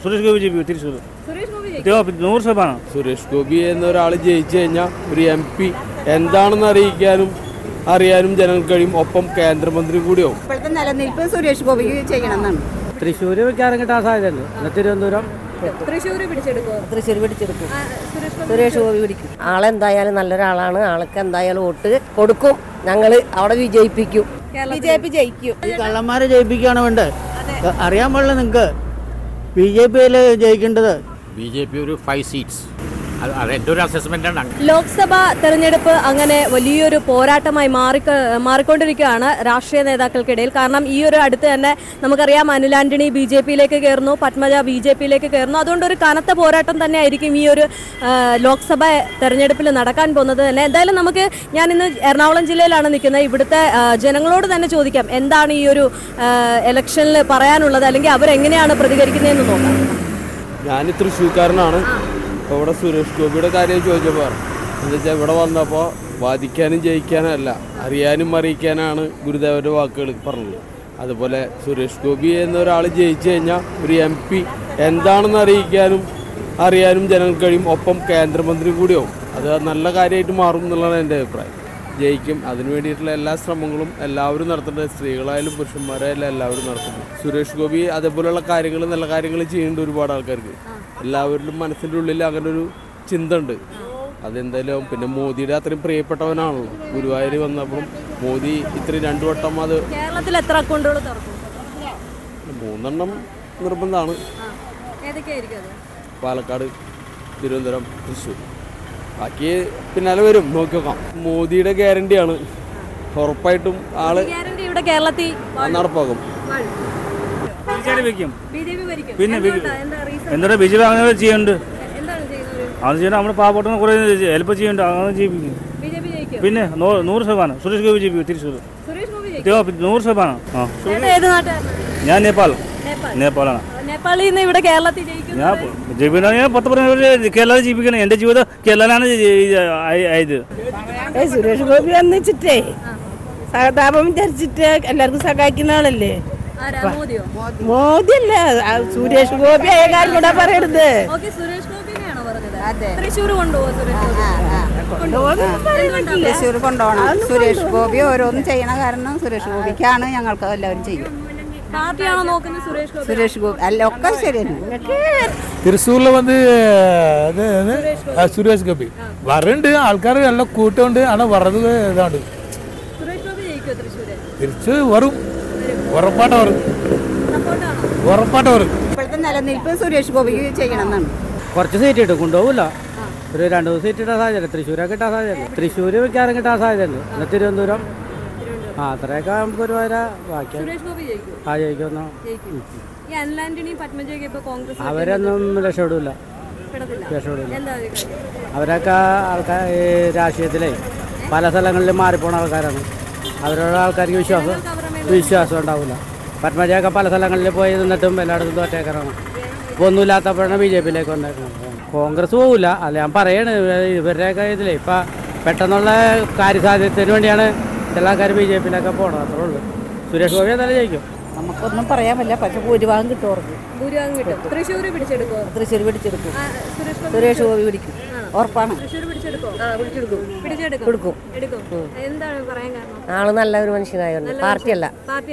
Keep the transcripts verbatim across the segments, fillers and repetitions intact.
സുരേഷ് ഗോപി ജയിക്കും തൃശ്ശൂർ. നൂറ് ശതമാനം സുരേഷ് ഗോപി എന്നൊരാൾ ജയിച്ചു കഴിഞ്ഞാൽ ഒരു എം പി എന്താണെന്ന് അറിയിക്കാനും അറിയാനും ജനങ്ങൾക്ക് കഴിയും. ഒപ്പം കേന്ദ്രമന്ത്രി കൂടിയാവും. ഇപ്പോഴത്തെ നിലനിൽപ്പ് സുരേഷ് ഗോപിക്ക് ചെയ്യണമെന്നാണ്. തൃശ്ശൂർ വെക്കാനും കിട്ടാൻ സാധ്യതയുണ്ട്. തിരുവനന്തപുരം തൃശ്ശൂർ പിടിച്ചെടുക്കും. തൃശ്ശൂർ പിടിച്ചെടുക്കും. സുരേഷ് ഗോപി പിടിക്കും. ആളെന്തായാലും നല്ലൊരാളാണ്. ആൾക്ക് എന്തായാലും വോട്ട് കൊടുക്കും. ഞങ്ങൾ അവിടെ വിജയിപ്പിക്കും. ബി ജെ പി ജയിക്കും. ഈ കള്ളന്മാരെ ജയിപ്പിക്കുകയാണ് വേണ്ടത്. അറിയാൻ പാടില്ല നിങ്ങൾക്ക് ബി ജെ പിയിൽ ജയിക്കേണ്ടത്. ബി ജെ പി ഒരു ഫൈവ് സീറ്റ്സ്. അതെൻ്റെ ഒരു അസസ്മെൻ്റാണ്. ലോക്സഭാ തെരഞ്ഞെടുപ്പ് അങ്ങനെ വലിയൊരു പോരാട്ടമായി മാറി മാറിക്കൊണ്ടിരിക്കുകയാണ് രാഷ്ട്രീയ നേതാക്കൾക്കിടയിൽ. കാരണം ഈ ഒരു അടുത്ത് തന്നെ നമുക്കറിയാം അനിൽ ആന്റണി ബി ജെ പിയിലേക്ക് കയറുന്നു, പത്മജ ബി ജെ പിയിലേക്ക് കയറുന്നു. അതുകൊണ്ട് ഒരു കനത്ത പോരാട്ടം തന്നെ ആയിരിക്കും ഈ ഒരു ലോക്സഭാ തെരഞ്ഞെടുപ്പിൽ നടക്കാൻ പോകുന്നത് തന്നെ. എന്തായാലും നമുക്ക് ഞാൻ ഇന്ന് എറണാകുളം ജില്ലയിലാണ് നിൽക്കുന്നത്. ഇവിടുത്തെ ജനങ്ങളോട് തന്നെ ചോദിക്കാം എന്താണ് ഈ ഒരു ഇലക്ഷനിൽ പറയാനുള്ളത്, അല്ലെങ്കിൽ അവരെങ്ങനെയാണ് പ്രതികരിക്കുന്നതെന്ന് നോക്കാം. ഞാൻ തൃശ്ശൂർക്കാരനാണ്. അപ്പോൾ ഇവിടെ സുരേഷ് ഗോപിയുടെ കാര്യം ചോദിച്ചപ്പോൾ എന്താ വെച്ചാൽ ഇവിടെ വന്നപ്പോൾ വാദിക്കാനും ജയിക്കാനല്ല അറിയാനും അറിയിക്കാനാണ് ഗുരുദേവൻ്റെ വാക്കുകൾ പറഞ്ഞത്. അതുപോലെ സുരേഷ് ഗോപി എന്നൊരാൾ ജയിച്ചു കഴിഞ്ഞാൽ ഒരു എം പി എന്താണെന്ന് അറിയിക്കാനും അറിയാനും ജനങ്ങൾക്ക് കഴിയും. ഒപ്പം കേന്ദ്രമന്ത്രി കൂടിയാവും. അത് നല്ല കാര്യമായിട്ട് മാറും എന്നുള്ളതാണ് എൻ്റെ അഭിപ്രായം. ജയിക്കും. അതിനു വേണ്ടിയിട്ടുള്ള എല്ലാ ശ്രമങ്ങളും എല്ലാവരും നടത്തേണ്ടത്. സ്ത്രീകളായാലും പുരുഷന്മാരായാലും എല്ലാവരും നടത്തുന്നത്. സുരേഷ് ഗോപി അതേപോലെയുള്ള കാര്യങ്ങൾ നല്ല കാര്യങ്ങൾ ചെയ്യേണ്ട ഒരുപാട് ആൾക്കാർക്ക്. എല്ലാവരിലും മനസ്സിൻ്റെ ഉള്ളിൽ അങ്ങനെ ഒരു ചിന്ത ഉണ്ട്. അതെന്തായാലും പിന്നെ മോദിയുടെ അത്രയും പ്രിയപ്പെട്ടവനാണല്ലോ. ഗുരുവായൂർ വന്നപ്പോഴും മോദി ഇത്രയും രണ്ടു വട്ടം അത് കേരളത്തിൽ എത്ര അക്കൗണ്ടുകൾ തുറക്കും? മൂന്നെണ്ണം നിർബന്ധമാണ്. പാലക്കാട്, തിരുവനന്തപുരം, തൃശ്ശൂർ. ബാക്കി പിന്നാലെ വരും. നോക്കി നോക്കാം. മോദിയുടെ ഗ്യാരണ്ടിയാണ്. ഉറപ്പായിട്ടും ആള് ഇവിടെ കേരളത്തിൽ നടപ്പാക്കും. പിന്നെ എന്താ ബി ജെ പി അങ്ങനെ ചെയ്യുന്നുണ്ട്. അത് ചെയ്യണം. നമ്മുടെ പാവപ്പെട്ട കുറെ ഹെൽപ്പ് ചെയ്യുന്നുണ്ട്. അങ്ങനെ ജീവിക്കും. പിന്നെ നൂറ് ശതമാനം സുരേഷ് ഗോപി ജയിക്കും തൃശ്ശൂർ. നൂറ് ശതമാനം. ആ ഞാൻ നേപ്പാൾ നേപ്പാളാണ്. നേപ്പാളിൽ നിന്ന് ഇവിടെ കേരളത്തിൽ ജയിക്കും. ഞാൻ ജയിപ്പിക്കുന്ന ഞാൻ പത്ത് പറഞ്ഞ കേരളത്തിൽ ജീവിക്കണം. എൻ്റെ ജീവിതം കേരളത്തിലാണ് ആയത്. സുരേഷ് ഗോപി വന്നിച്ചിട്ടേ സഹതാപം വിചാരിച്ചിട്ട് എല്ലാവർക്കും സഹായിക്കുന്ന ആളല്ലേ. മോദിയല്ല, സുരേഷ് ഗോപി ആയ കാര്യം കൂടെ പറയരുത്. തൃശ്ശൂർ തൃശ്ശൂർ കൊണ്ടുപോകണം. സുരേഷ് ഗോപി ഓരോന്നും ചെയ്യണ കാരണം സുരേഷ് ഗോപിക്കാണ്. ഞങ്ങൾക്ക് എല്ലാവരും ചെയ്യും. സുരേഷ് ഗോപി അല്ല ഒക്കെ ശരിയാണ്. തൃശ്ശൂരിൽ വന്ന് സുരേഷ് ഗോപി വരണ്ട് ആൾക്കാർ നല്ല കൂട്ടമുണ്ട്. ആണ് പറഞ്ഞത് ഇതാണ് തൃശ്ശൂർ വരും. ഉറപ്പാട്ട വരും. ഉറപ്പാട്ട വരും. ഇപ്പോഴത്തെ നിലനിൽപ്പ് സുരേഷ് ഗോപിക്ക് ചെയ്യണമെന്നാണ്. കുറച്ച് സീറ്റ് കിട്ടും. കൊണ്ടുപോകില്ല. ഒരു രണ്ട് മൂന്ന് സീറ്റ് കിട്ടാൻ സാധ്യത. തൃശ്ശൂരൊക്കെ കിട്ടാൻ സാധ്യതയുണ്ട്. തൃശ്ശൂർ വെക്കാനും കിട്ടാൻ സാധ്യതയുണ്ട്. എന്നാൽ തിരുവനന്തപുരം ആ അത്രയൊക്കെ നമുക്കൊരു വര ബാക്കി ആ ജയിക്കുന്നു. അവരൊന്നും രക്ഷപ്പെടില്ല. രക്ഷപ്പെടില്ല. അവരൊക്കെ ആൾക്കാർ ഈ രാഷ്ട്രീയത്തിലെ പല സ്ഥലങ്ങളിലും മാറിപ്പോണ ആൾക്കാരാണ്. അവരുടെ ആൾക്കാർക്ക് വിശ്വാസം വിശ്വാസം ഉണ്ടാവില്ല. പത്മജയൊക്കെ പല സ്ഥലങ്ങളിൽ പോയി നിന്നിട്ടും എല്ലായിടത്തും തോറ്റേക്കാരാണ്. ഇപ്പോൾ ഒന്നുമില്ലാത്തപ്പോഴാണ് ബി ജെ പിയിലേക്ക് വന്നേക്കുന്നത്. കോൺഗ്രസ് പോകില്ല. അല്ല ഞാൻ പറയാണ് ഇവരുടെയൊക്കെ ഇതിലേ ഇപ്പം പെട്ടെന്നുള്ള കാര്യസാധ്യത്തിന് വേണ്ടിയാണ് എല്ലാ ആൾക്കാരും ബി ജെ പിയിലൊക്കെ പോകണം. അത്രേ ഉള്ളൂ. സുരേഷ് ഗോപി എന്തായാലും ജയിക്കും. നമുക്കൊന്നും പറയാൻ പറ്റില്ല. പക്ഷെ ഭൂരിഭാഗം കിട്ടും അവർക്ക്. തൃശ്ശൂർ പിടിച്ചെടുക്കും. തൃശ്ശൂർ പിടിച്ചെടുക്കും. സുരേഷ് ഗോപി പിടിക്കും. ഉറപ്പാണ്. ആള് നല്ല ഒരു മനുഷ്യനായോണ്ട്. പാർട്ടിയല്ല.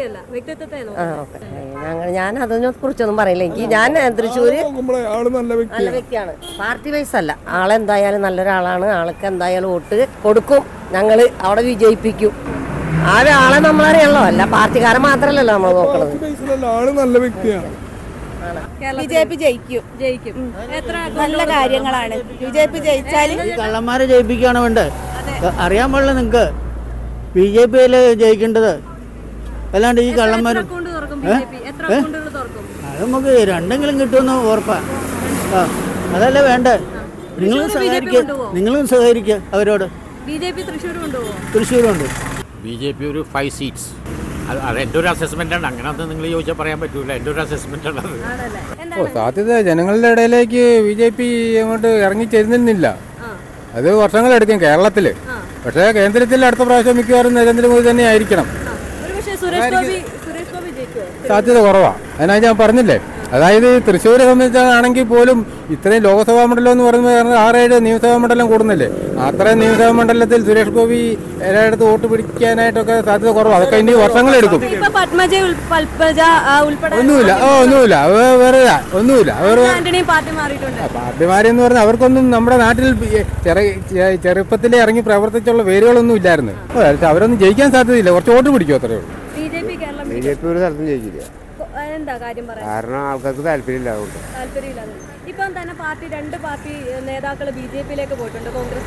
ഞാൻ അതിനെ കുറിച്ചൊന്നും പറയില്ല. എനിക്ക് ഞാൻ തൃശ്ശൂര് നല്ല വ്യക്തിയാണ്. പാർട്ടി വൈസ് അല്ല. ആളെന്തായാലും നല്ലൊരാളാണ്. ആൾക്ക് എന്തായാലും വോട്ട് കൊടുക്കും. ഞങ്ങൾ അവിടെ വിജയിപ്പിക്കും. ആ ഒരാളെ നമ്മളറിയാമല്ലോ. അല്ല പാർട്ടിക്കാരൻ മാത്രല്ലല്ലോ നമ്മൾ നോക്കണത്. ആള് നല്ല വ്യക്തിയാണ്. ബി ജെ പി ജയിക്കും. ജയിക്കും. എത്ര നല്ല കാര്യങ്ങളാണ്. ബി ജെ പി ജയിച്ചാൽ ഈ കള്ളന്മാരെ ജയിപ്പിക്കുകയാണ് വേണ്ടത്. അറിയാൻ പാടില്ല നിങ്ങൾക്ക് ബി ജെ പിയിൽ ജയിക്കേണ്ടത്. അല്ലാണ്ട് ഈ കള്ളന്മാർ അത് നമുക്ക് രണ്ടെങ്കിലും കിട്ടുമെന്ന് ഉറപ്പാ. ആ അതല്ലേ വേണ്ടേ. നിങ്ങളും സഹകരിക്കുക. നിങ്ങളും സഹകരിക്കുക അവരോട്. ബി ജെ പി തൃശ്ശൂരുണ്ട്. ബി ജെ പി ഒരു ഫൈവ് സീറ്റ്സ്. അതെൻ്റെ ഒരു അസസ്മെൻ്റാണ്. അങ്ങനെ അത് നിങ്ങൾ ചോദിച്ചാൽ പറയാൻ പറ്റൂല. എൻ്റെ ഒരു അസസ്മെൻ്റാണ് അത്. ഓ സാധ്യത ജനങ്ങളുടെ ഇടയിലേക്ക് ബി ജെ പി അങ്ങോട്ട് ഇറങ്ങിച്ചെരുന്നില്ല. അത് വർഷങ്ങളെടുക്കും കേരളത്തിൽ. പക്ഷേ കേന്ദ്രത്തിൽ അടുത്ത പ്രാവശ്യം മിക്കവാറും നരേന്ദ്രമോദി തന്നെ ആയിരിക്കണം. സാധ്യത കുറവാണ്. അതിനായി ഞാൻ പറഞ്ഞില്ലേ അതായത് തൃശ്ശൂരെ സംബന്ധിച്ചാണെങ്കിൽ പോലും ഇത്രയും ലോക്സഭാ മണ്ഡലം എന്ന് പറയുമ്പോൾ ആറേഴ് നിയമസഭാ മണ്ഡലം കൂടുന്നില്ലേ? അത്രയും നിയമസഭാ മണ്ഡലത്തിൽ സുരേഷ് ഗോപി എല്ലായിടത്തും വോട്ട് പിടിക്കാനായിട്ടൊക്കെ സാധ്യത കുറവ്. അതൊക്കെ ഇനി വർഷങ്ങളെടുക്കും. ഒന്നുമില്ല ഓ ഒന്നുമില്ല വേറെ ഒന്നുമില്ല പാർട്ടി മാറി എന്ന് പറഞ്ഞാൽ അവർക്കൊന്നും നമ്മുടെ നാട്ടിൽ ചെറുപ്പത്തിലെ ഇറങ്ങി പ്രവർത്തിച്ചുള്ള വേരുകളൊന്നും ഇല്ലായിരുന്നു. അവരൊന്നും ജയിക്കാൻ സാധ്യതയില്ല. കുറച്ച് വോട്ട് പിടിക്കും, അത്രേ ഉള്ളൂ. ബി ജെ പി ഒരു സ്ഥലത്തും ജയിക്കില്ല. കാരണം ആൾക്കാർക്ക് താല്പര്യമില്ല. ഇപ്പം തന്നെ പാർട്ടി രണ്ട് പാർട്ടി നേതാക്കൾ ബി ജെ പിയിലേക്ക് പോയിട്ടുണ്ട്, കോൺഗ്രസ്.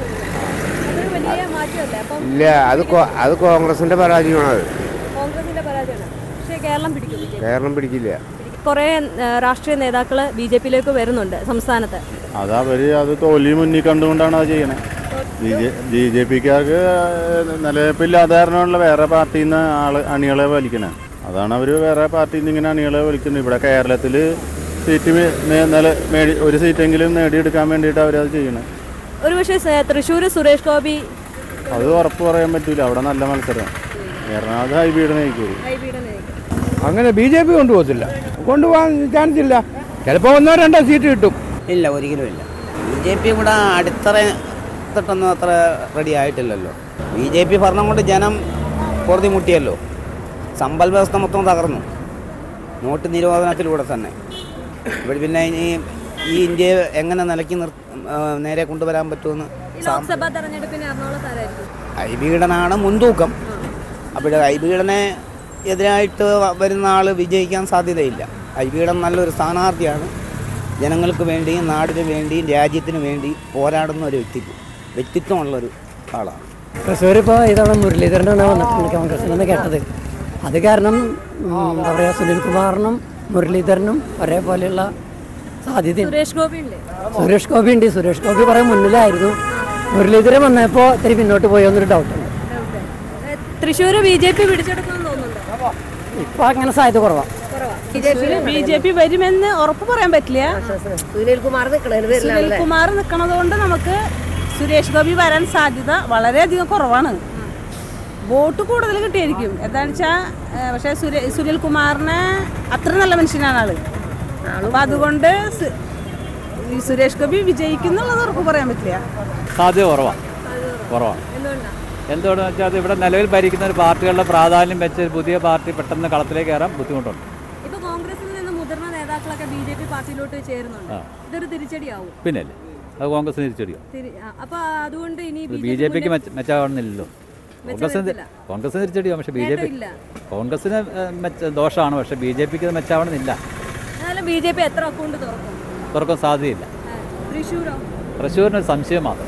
ഇല്ല, അത് അത് കോൺഗ്രസിന്റെ പരാജയമാണ്. അത് കോൺഗ്രസിന്റെ പരാജയമാണ്. പക്ഷേ കേരളം പിടിക്കും. കേരളം പിടിക്കില്ല. കുറെ രാഷ്ട്രീയ നേതാക്കൾ ബി ജെ പിയിലേക്ക് വരുന്നുണ്ട് സംസ്ഥാനത്ത്. അതവര് അത് തോൽവി മുന്നിൽ കണ്ടുകൊണ്ടാണ് അത് ചെയ്യണേ. ബി ജെ പിക്കാർക്ക് നിലനിൽപ്പില്ലാതെ കാരണമുള്ള വേറെ പാർട്ടിയിൽ നിന്ന് ആള് അണികളെ വലിക്കണേ. അതാണ് അവർ വേറെ പാർട്ടിയിൽ നിന്ന് ഇങ്ങനെ അണികളെ വലിക്കുന്നത്. ഇവിടെ കേരളത്തിൽ സീറ്റ് നില മേടി ഒരു സീറ്റെങ്കിലും നേടിയെടുക്കാൻ വേണ്ടിയിട്ട് അവരത് ചെയ്യണേ. ഒരു പക്ഷേ തൃശ്ശൂർ സുരേഷ് ഗോപി അത് ഉറപ്പ് പറയാൻ പറ്റൂല. അവിടെ നല്ല മത്സരം. എറണാകുളത്ത് ഹൈബീഡ് നയിക്കും. അങ്ങനെ ബി ജെ പി കൊണ്ടുപോകത്തില്ല, കൊണ്ടുപോകാൻ ചാൻസ് ഇല്ല. ചിലപ്പോൾ ഒന്നോ രണ്ടോ സീറ്റ് കിട്ടും. ഇല്ല, ഒരിക്കലും ഇല്ല. ബി ജെ പി ഇവിടെ അടിത്തറ തൊട്ടൊന്നും അത്ര റെഡി ആയിട്ടില്ലല്ലോ. ബി ജെ പി ഭരണം കൊണ്ട് ജനം പൊറുതി മുട്ടിയല്ലോ. സമ്പൽ വ്യവസ്ഥ മൊത്തം തകർന്നു, നോട്ട് നിരോധനത്തിലൂടെ തന്നെ. ഇവിടെ പിന്നെ ഈ ഈ ഇന്ത്യയെ എങ്ങനെ നിലയ്ക്ക് നിർ നേരെ കൊണ്ടുവരാൻ പറ്റുമെന്ന് ഐബീഡനാണ് മുൻതൂക്കം. അവിടെ ഐബീഡനെ എതിരായിട്ട് വരുന്ന ആൾ വിജയിക്കാൻ സാധ്യതയില്ല. ഐബീഡൻ നല്ലൊരു സ്ഥാനാർത്ഥിയാണ്. ജനങ്ങൾക്ക് വേണ്ടിയും നാടിന് വേണ്ടിയും രാജ്യത്തിന് വേണ്ടി പോരാടുന്ന ഒരു വ്യക്തിത്വം വ്യക്തിത്വമുള്ളൊരു ആളാണ്. തൃശ്ശൂർ ഇപ്പോൾ ഇതവണ മുരളീധരനാണ് വന്നിട്ടുണ്ട് കോൺഗ്രസിൽ നിന്ന് കേട്ടത്. അത് കാരണം എന്താ പറയുക, സുനിൽകുമാറിനും മുരളീധരനും ഒരേപോലെയുള്ള സാധ്യത. സുരേഷ് ഗോപി ഉണ്ട് സുരേഷ് ഗോപി ഉണ്ട് സുരേഷ് ഗോപി കുറേ മുന്നിലായിരുന്നു. മുരളീധരൻ വന്നപ്പോൾ ഇത്തിരി പിന്നോട്ട് പോയോന്നൊരു ഡൗട്ടുണ്ട്. തൃശ്ശൂർ ബി ജെ പി പിടിച്ചെടുക്കുമെന്ന് തോന്നുന്നുണ്ടോ? ഇപ്പം അങ്ങനെ സാധ്യത കുറവാണ്. ബി ജെ പി വരുമെന്ന് ഉറപ്പ് പറയാൻ പറ്റില്ല. സുനിൽകുമാർ സുനിൽകുമാർ നിൽക്കുന്നത് കൊണ്ട് നമുക്ക് സുരേഷ് ഗോപി വരാൻ സാധ്യത വളരെയധികം കുറവാണ്. വോട്ട് കൂടുതൽ കിട്ടിയായിരിക്കും എന്താണെന്ന് വെച്ചാൽ. പക്ഷേ സുരേ സുനിൽകുമാറിനെ അത്ര നല്ല മനുഷ്യനാണ് ആള്. അപ്പം അതുകൊണ്ട് ഈ സുരേഷ് ഗോപി വിജയിക്കുന്നുള്ളത് ഉറപ്പ് പറയാൻ പറ്റില്ല. സാധ്യത കുറവാണ് കുറവാണ് എന്തുകൊണ്ടെന്ന് വെച്ചാൽ അത് ഇവിടെ നിലവിൽ ഭരിക്കുന്ന ഒരു പാർട്ടികളുടെ പ്രാധാന്യം വെച്ച് പുതിയ പാർട്ടി പെട്ടെന്ന് കളത്തിലേക്ക് കയറാൻ ബുദ്ധിമുട്ടുണ്ട്. ഇപ്പോൾ കോൺഗ്രസിൽ നിന്ന് മുതിർന്ന നേതാക്കളൊക്കെ ബി ജെ പി പാർട്ടിയിലോട്ട് ചേരുന്നുണ്ട്. ഇതൊരു തിരിച്ചടിയാവും. പിന്നെ അത് കോൺഗ്രസിന് തിരിച്ചടിയോ? അപ്പോൾ അതുകൊണ്ട് ഇനി ബി ജെ പിക്ക് മെച്ചമാവണമെന്നില്ലല്ലോ. കോൺഗ്രസിന് കോൺഗ്രസിന് തിരിച്ചടിയോ? പക്ഷേ ബി ജെ പി കോൺഗ്രസിന് മെച്ച ദോഷമാണ്. പക്ഷേ ബി ജെ പിക്ക് മെച്ചമാവണമെന്നില്ല. ബി ജെ പി എത്ര അക്കൗണ്ട് തുറക്കും? തുറക്കാൻ സാധ്യതയില്ല. തൃശ്ശൂരോ? തൃശ്ശൂരിനൊരു സംശയം മാത്രം.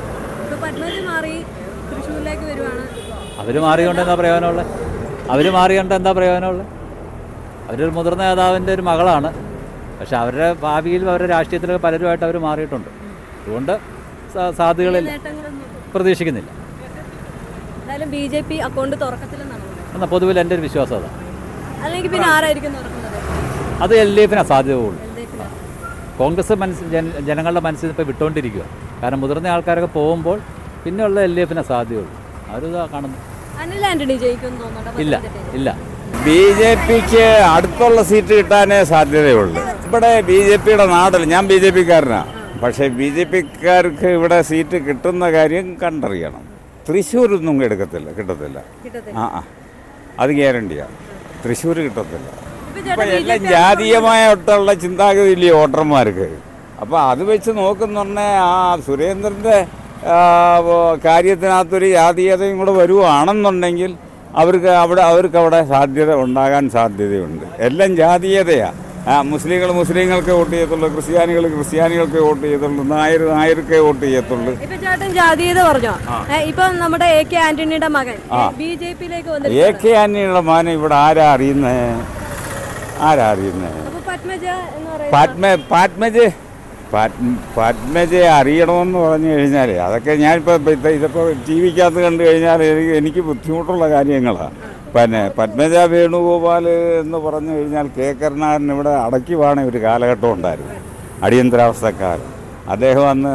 അവർ മാറിയോണ്ട് എന്താ പ്രയോജനമുള്ളത്? അവർ മാറിയോണ്ട് എന്താ പ്രയോജനമുള്ളത്? അവരൊരു മുതിർന്ന നേതാവിൻ്റെ ഒരു മകളാണ്. പക്ഷെ അവരുടെ ഭാവിയിൽ അവരുടെ രാഷ്ട്രീയത്തിലൊക്കെ പലരുമായിട്ട് അവർ മാറിയിട്ടുണ്ട്. അതുകൊണ്ട് സാധ്യതകളിൽ പ്രതീക്ഷിക്കുന്നില്ല. ബി ജെ പി അക്കൗണ്ട് തുറക്കത്തില്ലെന്നാണ് എന്നാൽ പൊതുവിൽ എൻ്റെ ഒരു വിശ്വാസം അതാണ്. അല്ലെങ്കിൽ പിന്നെ ആരായിരിക്കും തുറക്കുന്നത്? അത് എൽ ഡി എഫിനാണ് സാധ്യത ഉള്ളൂ. കോൺഗ്രസ് മനസ്സ് ജനങ്ങളുടെ മനസ്സിൽ ഇപ്പോൾ വിട്ടുകൊണ്ടിരിക്കുക. കാരണം മുതിർന്ന ആൾക്കാരൊക്കെ പോകുമ്പോൾ പിന്നെയുള്ള എൽ ഡി എഫിനാണ് സാധ്യതയുള്ളൂ. അവരിതാ കാണുന്നു. അനിൽ ആന്റണി ജയിക്കുമെന്ന് തോന്നുന്നുണ്ടോ? ഇല്ല ഇല്ല ബി ജെ പിക്ക് അടുത്തുള്ള സീറ്റ് കിട്ടാനേ സാധ്യതയുള്ളൂ. ഇവിടെ ബി ജെ പിയുടെ നാടല്ല. ഞാൻ ബി ജെ പിക്കാരനാണ്. പക്ഷേ ബി ജെ പിക്കാർക്ക് ഇവിടെ സീറ്റ് കിട്ടുന്ന കാര്യം കണ്ടറിയണം. തൃശ്ശൂരൊന്നും എടുക്കത്തില്ല, കിട്ടത്തില്ല. ആ ആ അത് ഗ്യാരണ്ടിയാണ്. തൃശ്ശൂർ കിട്ടത്തില്ല. ഇപ്പം എല്ലാം ജാതീയമായിട്ടുള്ള ചിന്താഗതിയില്ലേ വോട്ടർമാർക്ക്. അപ്പോൾ അത് വെച്ച് നോക്കുന്നുണ്ടെ ആ സുരേന്ദ്രൻ്റെ കാര്യത്തിനകത്തൊരു ജാതീയതയും കൂടെ വരുവാണെന്നുണ്ടെങ്കിൽ അവർക്ക് അവിടെ അവർക്ക് അവിടെ സാധ്യത ഉണ്ടാകാൻ സാധ്യതയുണ്ട്. എല്ലാം ജാതീയതയാണ്. ആ മുസ്ലിങ്ങൾ മുസ്ലിങ്ങൾക്ക് വോട്ട് ചെയ്യത്തുള്ളൂ, ക്രിസ്ത്യാനികൾ ക്രിസ്ത്യാനികൾക്ക് വോട്ട് ചെയ്യത്തുള്ളൂ, നായർ നായർക്കേ വോട്ട് ചെയ്യത്തുള്ളൂ. ഇപ്പൊ ചേട്ടൻ ജാതീയത പറഞ്ഞോ? ഇപ്പൊ നമ്മുടെ എ കെ ആന്റണിയുടെ മകൻ ബി ജെ പിയിലേക്ക് വന്നു. എ കെ ആന്റണിയുടെ മകൻ ഇവിടെ ആരാ അറിയുന്നേ? ആരാ അറിയുന്നേ? പത്മ പത്മജ് പത്മജയെ അറിയണമെന്ന് പറഞ്ഞു കഴിഞ്ഞാൽ അതൊക്കെ ഞാനിപ്പോൾ ഇതൊക്കെ ടി വിക്കകത്ത് കണ്ടു കഴിഞ്ഞാൽ എനിക്ക് എനിക്ക് ബുദ്ധിമുട്ടുള്ള കാര്യങ്ങളാണ്. പിന്നെ പത്മജ വേണുഗോപാൽ എന്ന് പറഞ്ഞു കഴിഞ്ഞാൽ കെ കരുണാകരൻ ഇവിടെ അടക്കി വാണ ഒരു കാലഘട്ടം ഉണ്ടായിരുന്നു, അടിയന്തരാവസ്ഥക്കാലം. അദ്ദേഹം അന്ന്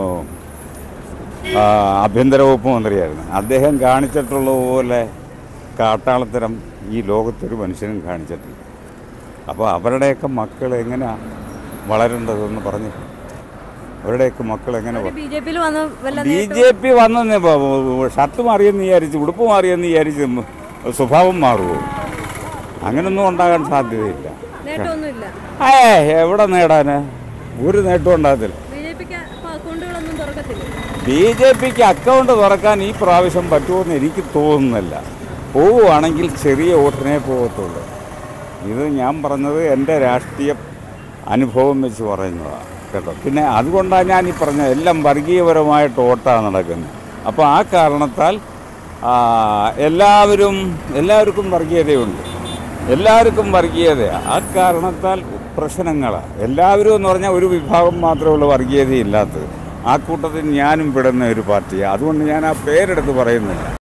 ആഭ്യന്തര വകുപ്പ് മന്ത്രിയായിരുന്നു. അദ്ദേഹം കാണിച്ചിട്ടുള്ള പോലെ കാട്ടാളത്തരം ഈ ലോകത്തൊരു മനുഷ്യനും കാണിച്ചിട്ടില്ല. അപ്പോൾ അവരുടെയൊക്കെ മക്കൾ എങ്ങനെയാണ് വളരേണ്ടതെന്ന് പറഞ്ഞു. അവരുടെയൊക്കെ മക്കൾ എങ്ങനെ ബി ജെ പിയിൽ വന്ന് വല്ല ബി ജെ പി വന്നെന്ന് ഷർട്ട് മാറിയെന്ന് വിചാരിച്ച് ഉടുപ്പ് മാറിയെന്ന് വിചാരിച്ച് സ്വഭാവം മാറുമോ? അങ്ങനൊന്നും ഉണ്ടാകാൻ സാധ്യതയില്ല. നേട്ടമൊന്നുമില്ല. ഏ എവിടെ നേടാന്? ഒരു നേട്ടം ഉണ്ടാകത്തില്ല. ബി ജെ പിക്ക് അക്കൗണ്ടുകളൊന്നും തുറക്കത്തില്ല. ബി ജെ പിക്ക് അക്കൗണ്ട് തുറക്കാൻ ഈ പ്രാവശ്യം പറ്റുമെന്ന് എനിക്ക് തോന്നുന്നില്ല. പോവുകയാണെങ്കിൽ ചെറിയ വോട്ടിനെ പോകത്തുള്ളൂ. ഇത് ഞാൻ പറഞ്ഞത് എൻ്റെ രാഷ്ട്രീയ അനുഭവം വെച്ച് പറയുന്നതാണ് കേട്ടോ. പിന്നെ അതുകൊണ്ടാണ് ഞാൻ ഈ പറഞ്ഞത് എല്ലാം വർഗീയപരമായിട്ട് വോട്ടാണ് നടക്കുന്നത്. അപ്പോൾ ആ കാരണത്താൽ എല്ലാവരും എല്ലാവർക്കും വർഗീയതയുണ്ട്, എല്ലാവർക്കും വർഗീയതയാണ്. ആ കാരണത്താൽ പ്രശ്നങ്ങളാണ്. എല്ലാവരും എന്ന് പറഞ്ഞാൽ ഒരു വിഭാഗം മാത്രമേ ഉള്ളൂ വർഗീയതയില്ലാത്തത്. ആ കൂട്ടത്തിൽ ഞാനും പെടുന്ന ഒരു പാർട്ടിയാണ്. അതുകൊണ്ട് ഞാൻ ആ പേരെടുത്ത് പറയുന്നില്ല.